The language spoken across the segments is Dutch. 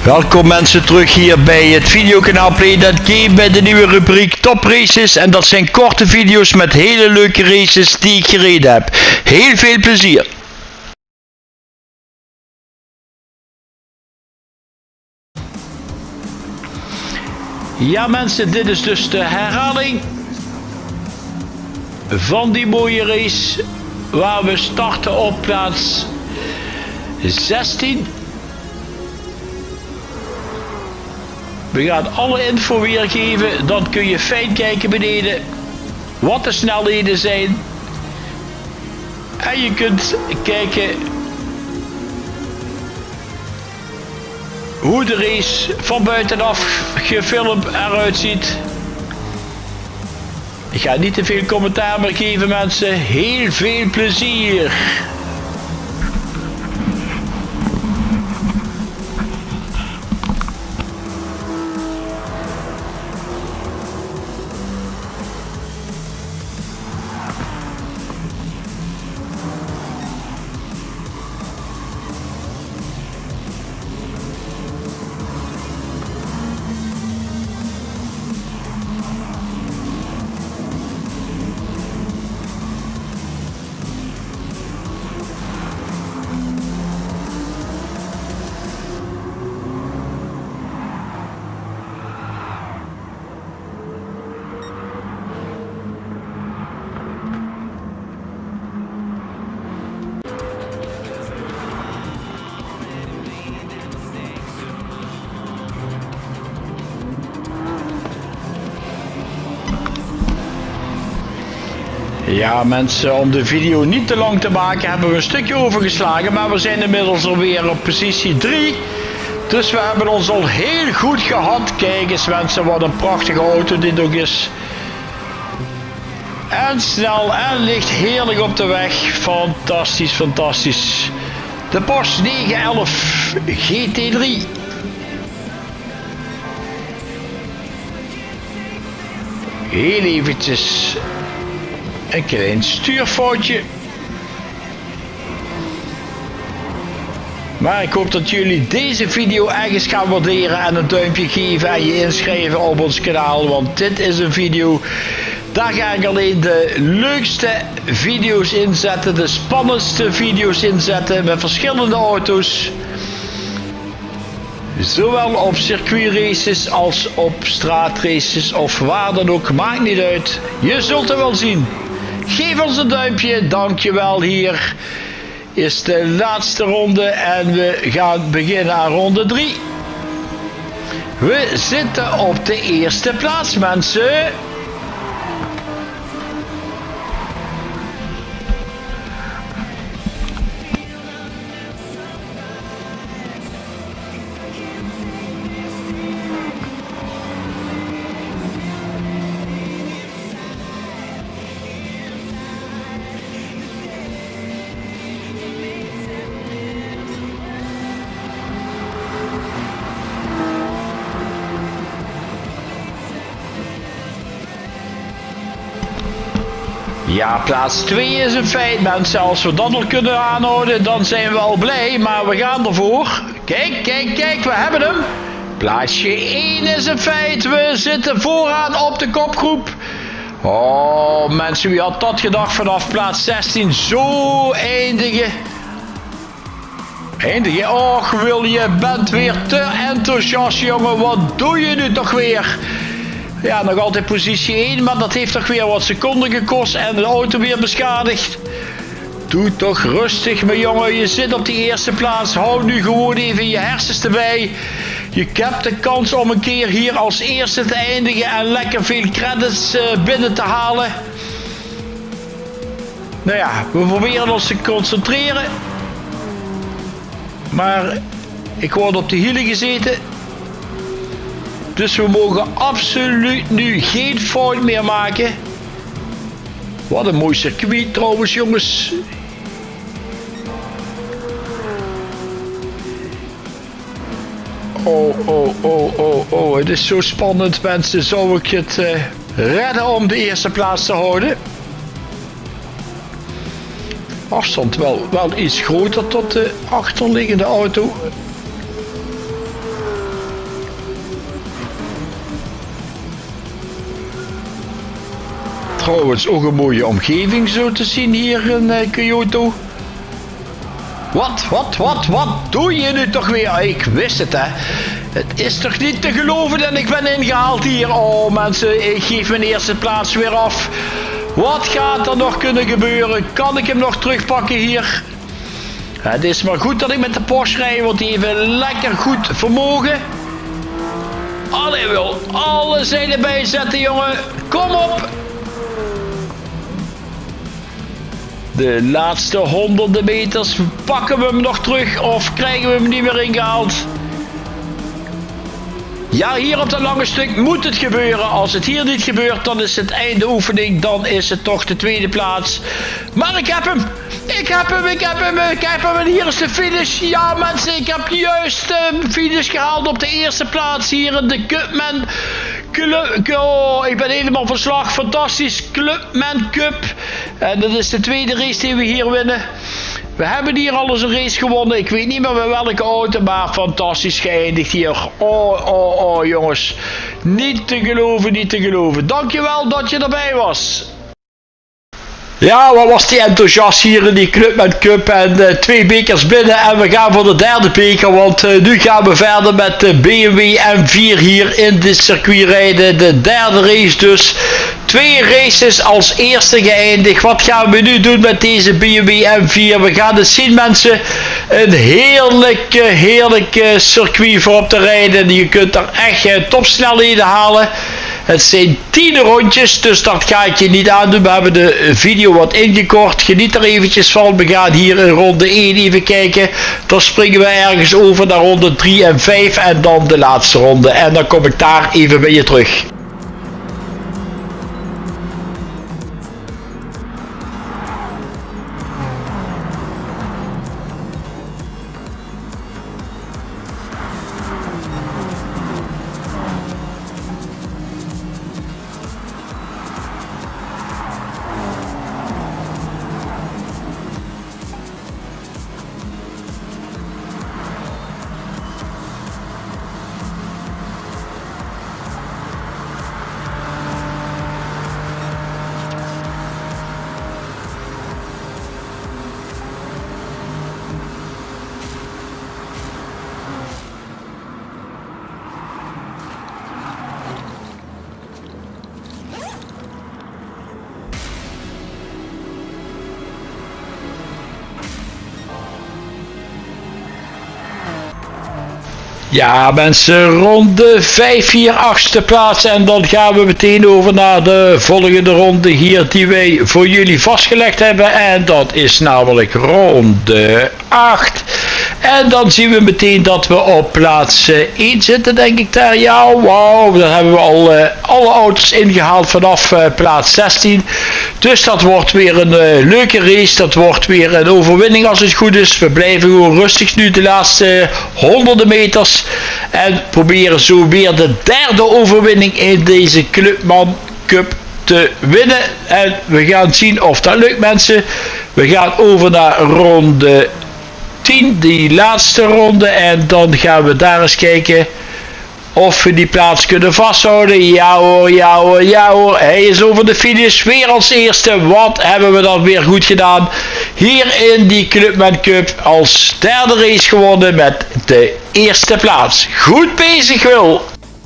Welkom mensen terug hier bij het videokanaal Play.Game bij de nieuwe rubriek Top Races. En dat zijn korte video's met hele leuke races die ik gereden heb. Heel veel plezier! Ja mensen, dit is dus de herhaling van die mooie race waar we starten op plaats 16. We gaan alle info weergeven, dan kun je fijn kijken beneden wat de snelheden zijn. En je kunt kijken hoe de race van buitenaf gefilmd eruit ziet. Ik ga niet te veel commentaar meer geven mensen, heel veel plezier! Ja mensen, om de video niet te lang te maken hebben we een stukje overgeslagen, maar we zijn inmiddels alweer op positie 3. Dus we hebben ons al heel goed gehad. Kijk eens mensen, wat een prachtige auto dit ook is. En snel en ligt heerlijk op de weg. Fantastisch, fantastisch. De Porsche 911 GT3. Heel eventjes een klein stuurfoutje. Maar ik hoop dat jullie deze video ergens gaan waarderen en een duimpje geven en je inschrijven op ons kanaal. Want dit is een video, daar ga ik alleen de leukste video's inzetten, de spannendste video's inzetten met verschillende auto's. Zowel op circuitraces als op straatraces of waar dan ook, maakt niet uit. Je zult het wel zien. Geef ons een duimpje, dankjewel. Hier is de laatste ronde en we gaan beginnen aan ronde 3. We zitten op de eerste plaats mensen. Ja, plaats 2 is een feit mensen. Als we dat al kunnen aanhouden, dan zijn we al blij. Maar we gaan ervoor. Kijk, kijk, kijk, we hebben hem. Plaatsje 1 is een feit. We zitten vooraan op de kopgroep. Oh mensen, wie had dat gedacht vanaf plaats 16 zo eindigen? Eindigen? Och Wil, je bent weer te enthousiast jongen. Wat doe je nu toch weer? Ja, nog altijd positie 1, maar dat heeft toch weer wat seconden gekost en de auto weer beschadigd. Doe toch rustig mijn jongen, je zit op die eerste plaats. Hou nu gewoon even je hersens erbij. Je hebt de kans om een keer hier als eerste te eindigen en lekker veel credits binnen te halen. Nou ja, we proberen ons te concentreren. Maar ik word op de hielen gezeten. Dus we mogen absoluut nu geen fout meer maken. Wat een mooi circuit trouwens jongens. Oh, het is zo spannend mensen. Zou ik het redden om de eerste plaats te houden? Afstand wel iets groter tot de achterliggende auto. Trouwens ook een mooie omgeving zo te zien hier in Kyoto. Wat doe je nu toch weer? Ik wist het, hè. Het is toch niet te geloven en ik ben ingehaald hier. Oh mensen, ik geef mijn eerste plaats weer af. Wat gaat er nog kunnen gebeuren? Kan ik hem nog terugpakken hier? Het is maar goed dat ik met de Porsche rijd, want die heeft een lekker goed vermogen. Allee, wil alle zeilen bijzetten, jongen. Kom op. De laatste honderden meters. Pakken we hem nog terug of krijgen we hem niet meer ingehaald? Ja, hier op dat lange stuk moet het gebeuren. Als het hier niet gebeurt, dan is het einde oefening. Dan is het toch de tweede plaats. Maar ik heb hem. Ik heb hem. En hier is de finish. Ja mensen, ik heb juist de finish gehaald op de eerste plaats hier in de Cupman. Oh, ik ben helemaal van slag. Fantastisch. Clubman Cup. En dat is de tweede race die we hier winnen. We hebben hier al eens een race gewonnen. Ik weet niet meer met welke auto, maar fantastisch geëindigd hier. Oh jongens. Niet te geloven. Dankjewel dat je erbij was. Ja, wat was die enthousiast hier in die Clubman Cup en 2 bekers binnen en we gaan voor de derde beker, want nu gaan we verder met de BMW M4 hier in dit circuit rijden. De derde race dus. 2 races als eerste geëindigd. Wat gaan we nu doen met deze BMW M4? We gaan het zien mensen. Een heerlijk circuit voor op te rijden. Je kunt er echt topsnelheden halen. Het zijn 10 rondjes, dus dat ga ik je niet aandoen. We hebben de video wat ingekort. Geniet er eventjes van. We gaan hier in ronde 1 even kijken. Dan springen we ergens over naar ronde 3 en 5 en dan de laatste ronde. En dan kom ik daar even bij je terug. Ja mensen, ronde 5 hier 8e plaats en dan gaan we meteen over naar de volgende ronde hier die wij voor jullie vastgelegd hebben en dat is namelijk ronde 8. En dan zien we meteen dat we op plaats 1 zitten denk ik daar. Ja, wauw, daar hebben we al alle auto's ingehaald vanaf plaats 16. Dus dat wordt weer een leuke race, dat wordt weer een overwinning als het goed is. We blijven gewoon rustig nu de laatste honderden meters. En proberen zo weer de derde overwinning in deze Clubman Cup te winnen. En we gaan zien of dat lukt mensen. We gaan over naar ronde 10, die laatste ronde. En dan gaan we daar eens kijken of we die plaats kunnen vasthouden. Ja hoor. Hij is over de finish weer als eerste. Wat hebben we dan weer goed gedaan. Hier in die Clubman Cup als derde race gewonnen met de eerste plaats. Goed bezig Wil.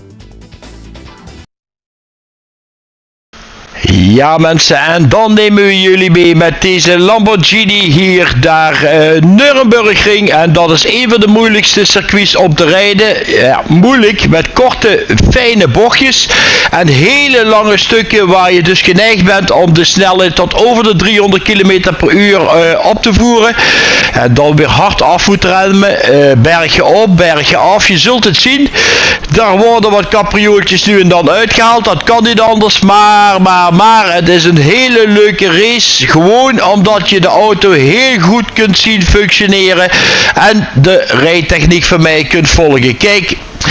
Ja mensen, en dan nemen we jullie mee met deze Lamborghini hier naar Nürburgring. En dat is een van de moeilijkste circuits om te rijden. Ja, moeilijk met korte, fijne bochtjes. En hele lange stukken waar je dus geneigd bent om de snelheid tot over de 300 km per uur op te voeren. En dan weer hard af moeten remmen. Bergje op, bergje af. Je zult het zien. Daar worden wat capriootjes nu en dan uitgehaald. Dat kan niet anders, maar het is een hele leuke race, gewoon omdat je de auto heel goed kunt zien functioneren en de rijtechniek van mij kunt volgen. Kijk,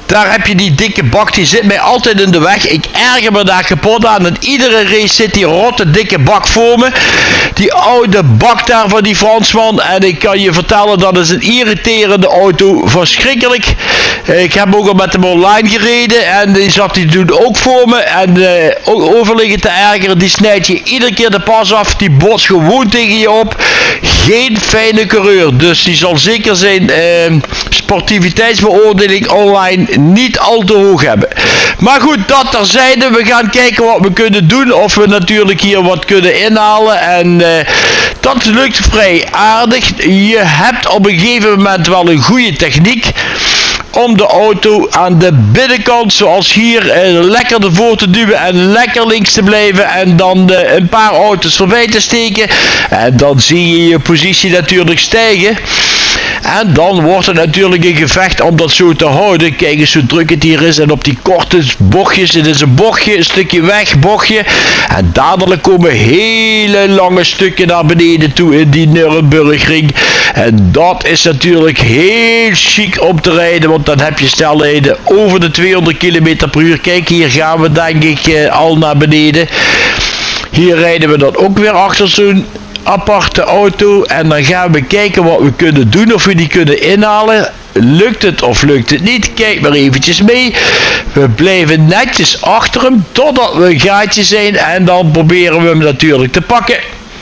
Daar heb je die dikke bak, die zit mij altijd in de weg. Ik erger me daar kapot aan. En iedere race zit die rotte dikke bak voor me. Die oude bak daar van die Fransman. En ik kan je vertellen, dat is een irriterende auto. Verschrikkelijk. Ik heb ook al met hem online gereden. En die zat die toen ook voor me. En ook overliggen te ergeren. Die snijdt je iedere keer de pas af. Die botst gewoon tegen je op. Geen fijne coureur. Dus die zal zeker zijn sportiviteitsbeoordeling online niet al te hoog hebben. Maar goed, dat terzijde. We gaan kijken wat we kunnen doen. Of we natuurlijk hier wat kunnen inhalen. En dat lukt vrij aardig. Je hebt op een gegeven moment wel een goede techniek om de auto aan de binnenkant, zoals hier, lekker ervoor te duwen en lekker links te blijven en dan een paar auto's voorbij te steken. En dan zie je je positie natuurlijk stijgen. En dan wordt het natuurlijk een gevecht om dat zo te houden. Kijk eens hoe druk het hier is. En op die korte bochtjes. Het is een bochtje, een stukje weg, bochtje. En dadelijk komen hele lange stukken naar beneden toe in die Nürburgring. En dat is natuurlijk heel chic om te rijden. Want dan heb je snelheden over de 200 km per uur. Kijk, hier gaan we denk ik al naar beneden. Hier rijden we dan ook weer achter zo'n aparte auto en dan gaan we kijken wat we kunnen doen, of we die kunnen inhalen. Lukt het of lukt het niet? Kijk maar eventjes mee. We blijven netjes achter hem totdat we een gaatje zijn en dan proberen we hem natuurlijk te pakken.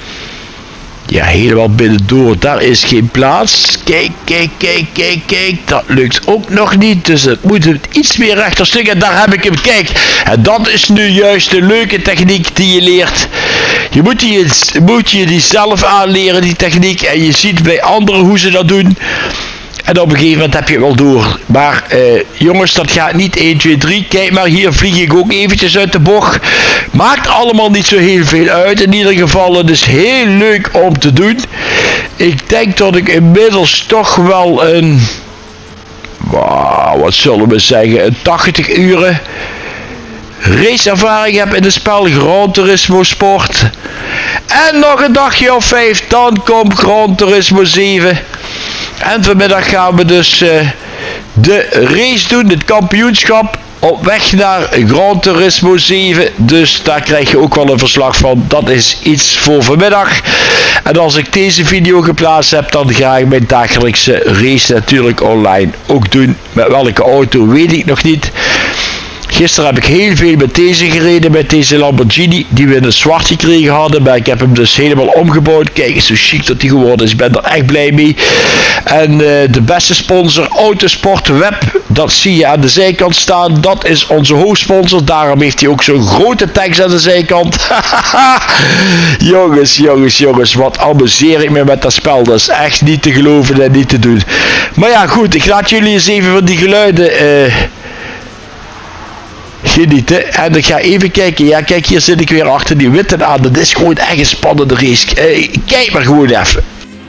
Ja, helemaal binnendoor, daar is geen plaats. Kijk, kijk, kijk, kijk, kijk. Dat lukt ook nog niet. Dus het moet iets meer rechterstuk. En daar heb ik hem. Kijk, en dat is nu juist de leuke techniek die je leert. Je moet je die zelf aanleren, die techniek. En je ziet bij anderen hoe ze dat doen. En op een gegeven moment heb je het wel door. Maar jongens, dat gaat niet 1, 2, 3. Kijk maar, hier vlieg ik ook eventjes uit de bocht. Maakt allemaal niet zo heel veel uit. In ieder geval, het is heel leuk om te doen. Ik denk dat ik inmiddels toch wel een... wat zullen we zeggen? Een 80 uren raceervaring heb in het spel Gran Turismo Sport. En nog een dagje of 5, dan komt Gran Turismo 7. En vanmiddag gaan we dus de race doen, het kampioenschap, op weg naar Gran Turismo 7. Dus daar krijg je ook wel een verslag van. Dat is iets voor vanmiddag. En als ik deze video geplaatst heb, dan ga ik mijn dagelijkse race natuurlijk online ook doen. Met welke auto weet ik nog niet. Gisteren heb ik heel veel met deze gereden, met deze Lamborghini, die we in het zwart gekregen hadden. Maar ik heb hem dus helemaal omgebouwd. Kijk eens hoe chic dat die geworden is. Ik ben er echt blij mee. En de beste sponsor, Autosport Web, dat zie je aan de zijkant staan. Dat is onze hoofdsponsor. Daarom heeft hij ook zo'n grote tekst aan de zijkant. Jongens, jongens, jongens, wat amuseer ik me met dat spel. Dat is echt niet te geloven en niet te doen. Maar ja, goed, ik laat jullie eens even van die geluiden genieten. En ik ga even kijken. Ja, kijk, hier zit ik weer achter die witte aan. Dat is gewoon echt een spannende race. Kijk maar gewoon even.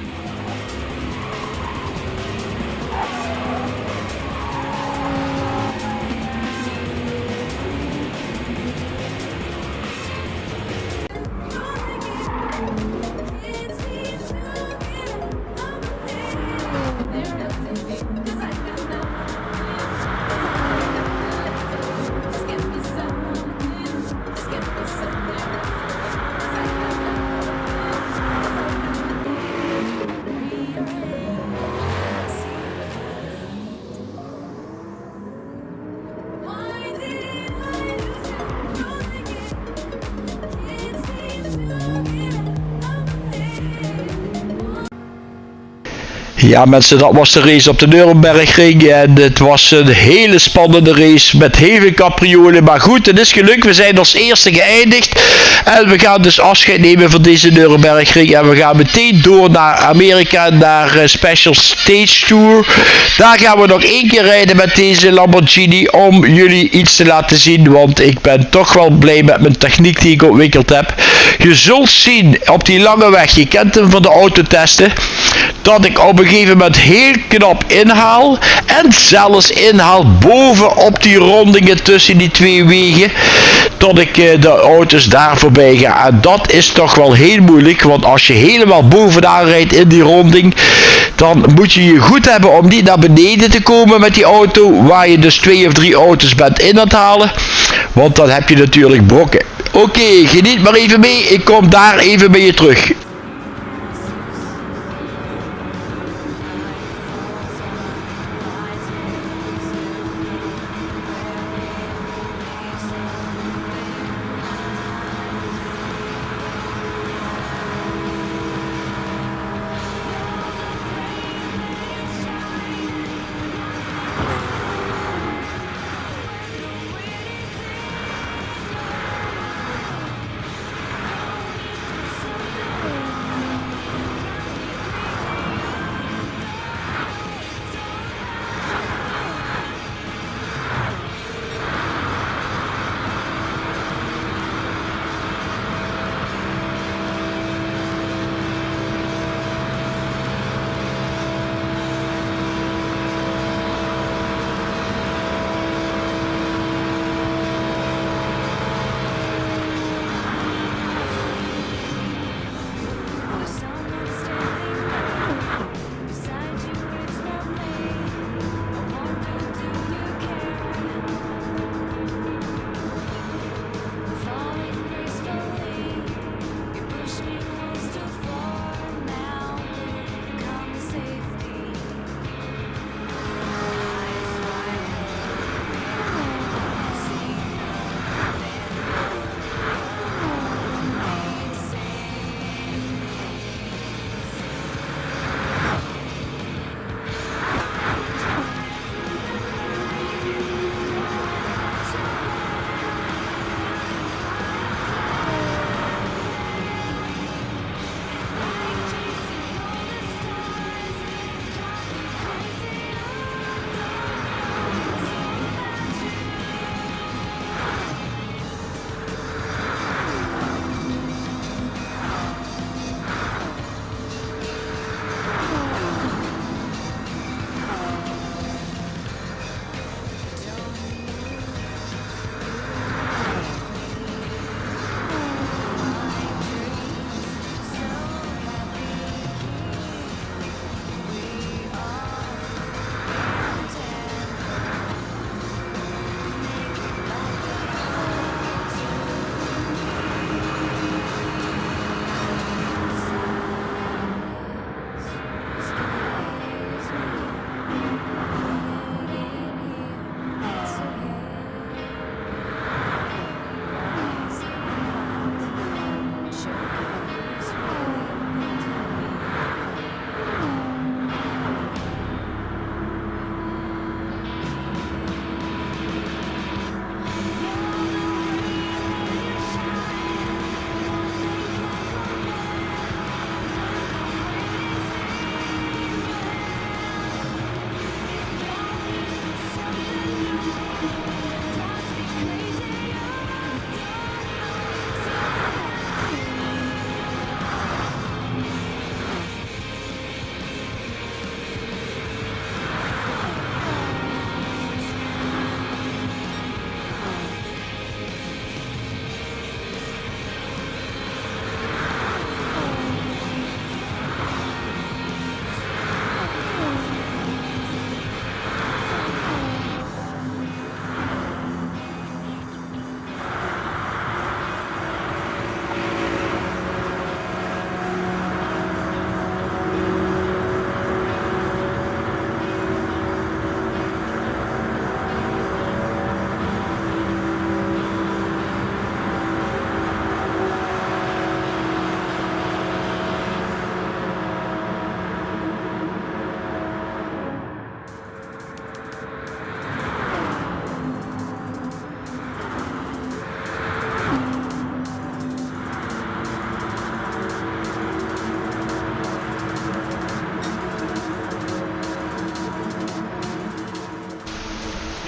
Ja mensen, dat was de race op de Nürburgring en het was een hele spannende race met heel veel capriolen. Maar goed, het is gelukt, we zijn als eerste geëindigd en we gaan dus afscheid nemen van deze Nürburgring. En we gaan meteen door naar Amerika, naar Special Stage Tour. Daar gaan we nog 1 keer rijden met deze Lamborghini om jullie iets te laten zien, want ik ben toch wel blij met mijn techniek die ik ontwikkeld heb. Je zult zien op die lange weg, je kent hem van de autotesten, dat ik op een gegeven moment heel knap inhaal en zelfs inhaal boven op die rondingen tussen die twee wegen. tot ik de auto's daar voorbij ga. En dat is toch wel heel moeilijk, want als je helemaal bovenaan rijdt in die ronding, dan moet je je goed hebben om niet naar beneden te komen met die auto, waar je dus 2 of 3 auto's bent in aan het halen, want dan heb je natuurlijk brokken. Oké, geniet maar even mee, ik kom daar even bij je terug.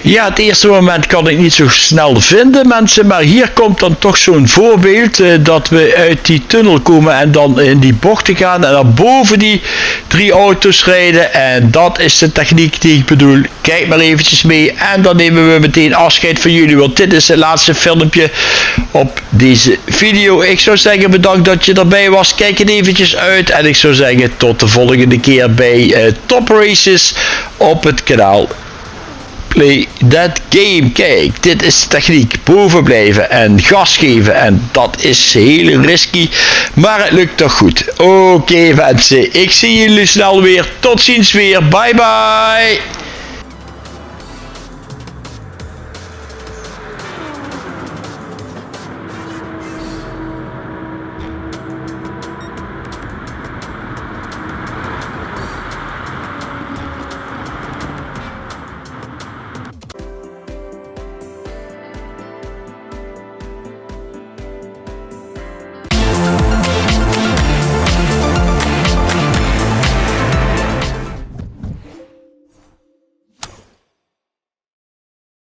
Ja, het eerste moment kan ik niet zo snel vinden, mensen, maar hier komt dan toch zo'n voorbeeld dat we uit die tunnel komen en dan in die bochten gaan en dan boven die 3 auto's rijden en dat is de techniek die ik bedoel. Kijk maar eventjes mee en dan nemen we meteen afscheid van jullie, want dit is het laatste filmpje op deze video. Ik zou zeggen bedankt dat je erbij was, kijk het eventjes uit en ik zou zeggen tot de volgende keer bij Top Races op het kanaal. Play that game. Kijk, dit is de techniek. Boven blijven en gas geven. En dat is heel risky. Maar het lukt toch goed. Oké, mensen. Ik zie jullie snel weer. Tot ziens weer. Bye bye.